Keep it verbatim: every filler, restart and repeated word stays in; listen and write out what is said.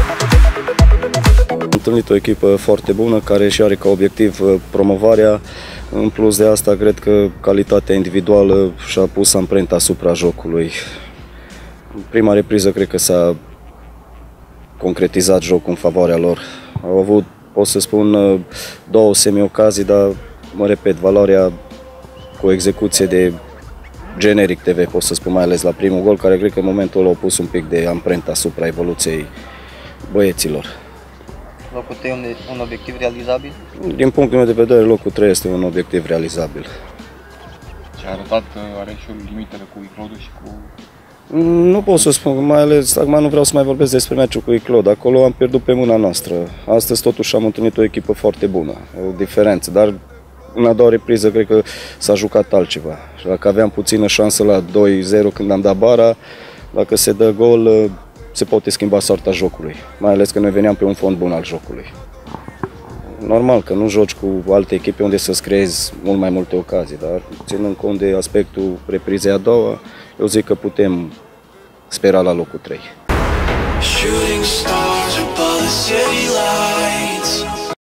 Am întâlnit o echipă foarte bună care și are ca obiectiv promovarea. În plus de asta, cred că calitatea individuală și-a pus amprenta asupra jocului. În prima repriză, cred că s-a concretizat jocul în favoarea lor. Au avut, pot să spun, două semi-ocazii, dar, mă repet, valoarea cu o execuție de generic T V, pot să spun, mai ales la primul gol, care cred că în momentul ăla au pus un pic de amprenta asupra evoluției băieților. Locul trei un, un obiectiv realizabil? Din punctul meu de vedere, locul trei este un obiectiv realizabil. Și a arătat că are și o limitele cu Iclodu și cu... Nu pot să spun, mai ales, acum nu vreau să mai vorbesc despre meciul cu Iclod, acolo am pierdut pe mâna noastră. Astăzi totuși am întâlnit o echipă foarte bună, o diferență, dar în a doua repriză cred că s-a jucat altceva. Și dacă aveam puțină șansă la doi zero când am dat bara, dacă se dă gol, se poate schimba soarta jocului, mai ales că noi veneam pe un fond bun al jocului. Normal că nu joci cu alte echipe unde să-ți creezi mult mai multe ocazii, dar ținând cont de aspectul reprizei a doua, eu zic că putem spera la locul trei. Shooting stars above the city lights.